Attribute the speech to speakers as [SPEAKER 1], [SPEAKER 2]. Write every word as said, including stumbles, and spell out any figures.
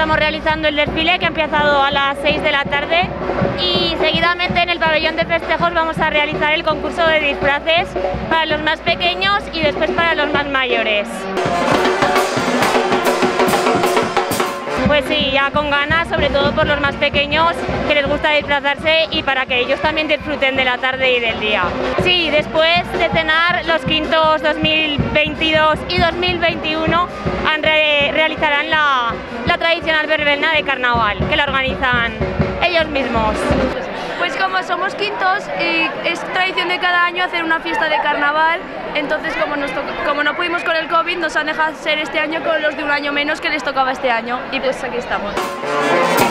[SPEAKER 1] estamos realizando el desfile que ha empezado a las seis de la tarde y seguidamente en el pabellón de festejos vamos a realizar el concurso de disfraces para los más pequeños y después para los más mayores. Pues sí, ya con ganas, sobre todo por los más pequeños que les gusta disfrazarse y para que ellos también disfruten de la tarde y del día. Sí, después de cenar, los quintos dos mil veintidós y dos mil veintiuno re realizarán la, la tradicional verbena de carnaval, que la organizan ellos mismos.
[SPEAKER 2] Pues como somos quintos, y es tradición de cada año hacer una fiesta de carnaval, entonces como, nos como no pudimos con el COVID, nos han dejado hacer este año con los de un año menos que les tocaba este año, y pues aquí estamos.